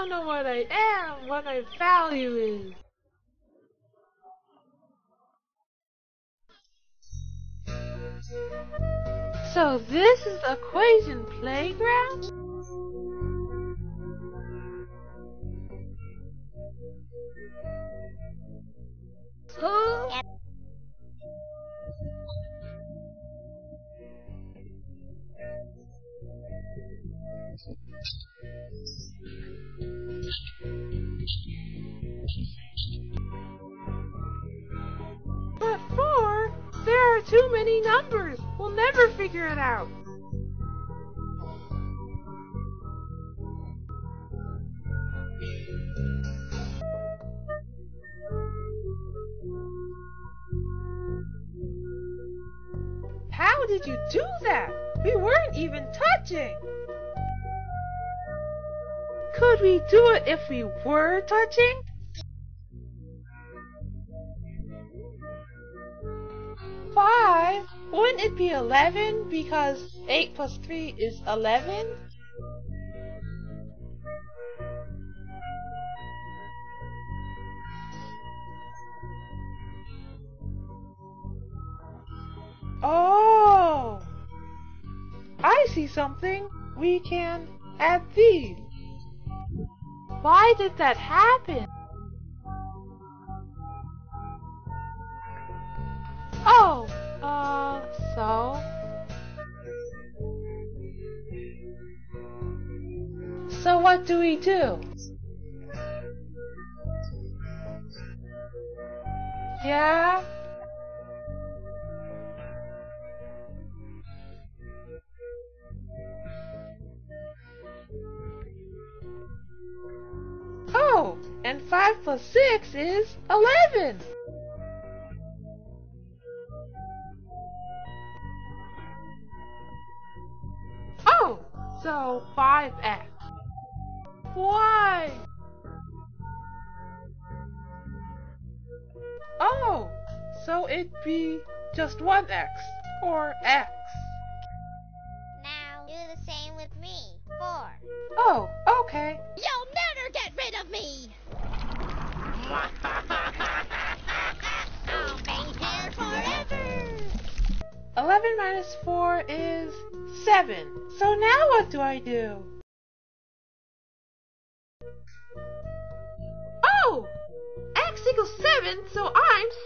don't know what I am, what my value is. So this is Equation Playground? Huh? But 4? There are too many numbers. We'll never figure it out. How did you do that? We weren't even touching. Could we do it if we were touching? Five? Wouldn't it be 11 because 8 plus 3 is 11? Oh! I see something. We can add these. Why did that happen? Oh, so? So what do we do? Yeah? Oh, and 5 plus 6 is 11. Oh, so 5x. Why? Oh, so it'd be just 1x, or x. Now do the same with me. 4. Oh, okay. You'll never get rid of me! I'll be here forever! 11 minus 4 is 7. So now what do I do? Oh! X equals 7, so I'm